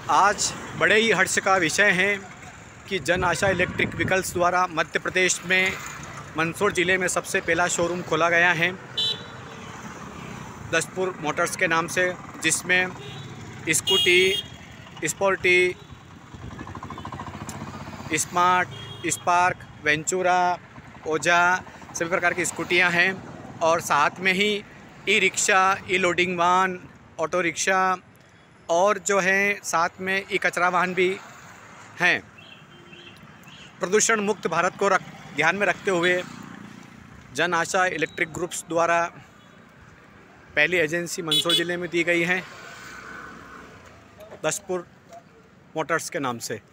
आज बड़े ही हर्ष का विषय है कि जन आशा इलेक्ट्रिक व्हीकल्स द्वारा मध्य प्रदेश में मंदसौर ज़िले में सबसे पहला शोरूम खोला गया है दशपुर मोटर्स के नाम से, जिसमें scooty, sporty, smart, spark, Ventura, ओजा सभी प्रकार की स्कूटियां हैं और साथ में ही ई रिक्शा, ई लोडिंग वाहन, ऑटो रिक्शा और जो है साथ में ई कचरा वाहन भी हैं। प्रदूषण मुक्त भारत को ध्यान में रखते हुए जन आशा इलेक्ट्रिक ग्रुप्स द्वारा पहली एजेंसी मंदसौर ज़िले में दी गई है दशपुर मोटर्स के नाम से।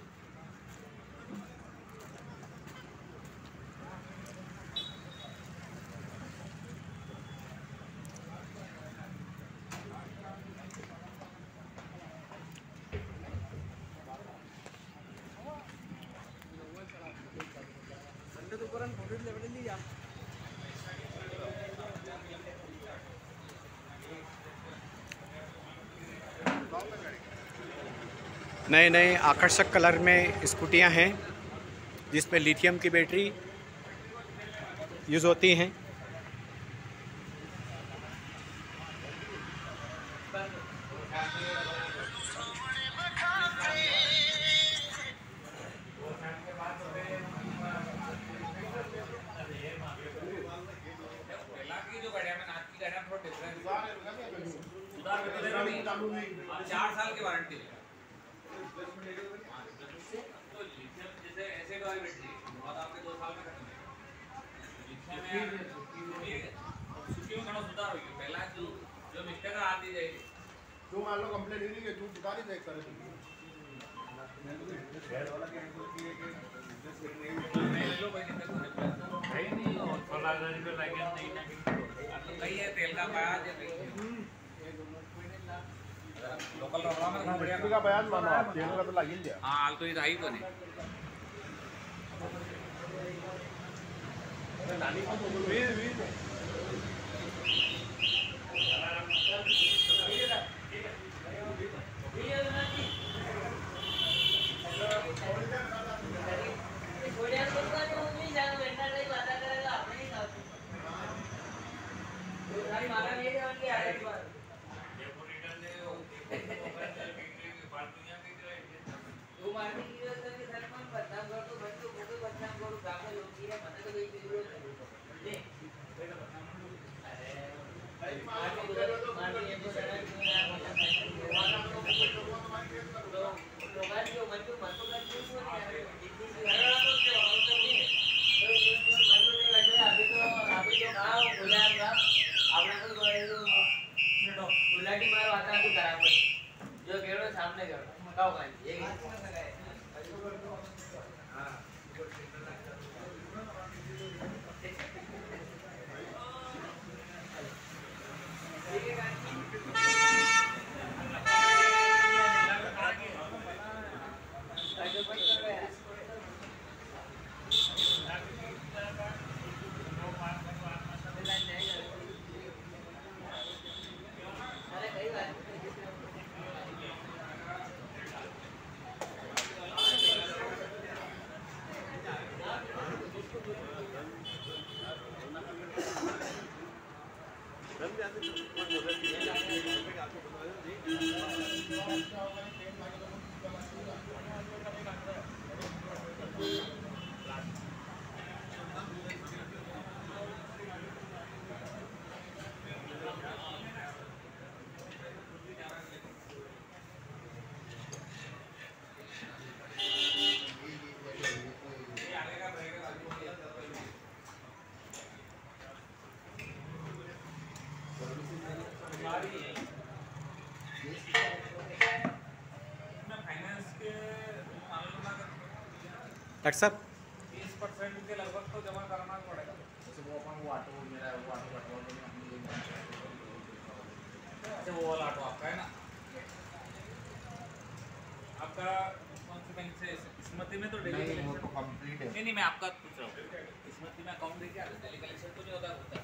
नए नए आकर्षक कलर में स्कूटियां हैं जिसमें लिथियम की बैटरी यूज़ होती हैं। चार साल की वारंटी ऐसे वाली बैटरी बाद आपके 2 साल में खत्म उसकी में घणो सुधार हो गयो। पहला जो मिस्टेक आती जाएगी जो मान लो कंप्लेंट नहीं कि तू सुधार ही देख करे शेयर वाला के ले लो भाई, दिक्कत है नहीं और 16,000 रुपये लगे नहीं ना तो कहीं है तेल का प्याज है लोकल रोड़ा में बढ़िया का बयान मानो आप तेल का तो लग ही गया। हां हाल तो ये आई तो नहीं नानी को तो वी डॉक्टर साहब 30% के लगभग तो जमा कराना पड़ेगा। जैसे वो अपन वो ऑटो मेरा वो ऑटो अच्छा वो वाला ऑटो आपका है ना, आपका कौन सी बैंक से स्मृति में तो डेली नहीं वो तो कंप्लीट है। नहीं मैं आपका पूछ रहा हूँ, स्मृति में अकाउंट देखिए आता डेली कलेक्शन तो नहीं होता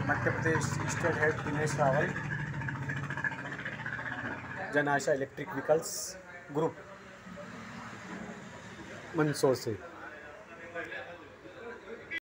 Madhya Pradesh state head Dinesh Rawal, Janasha electric vehicles group Mandsaur से।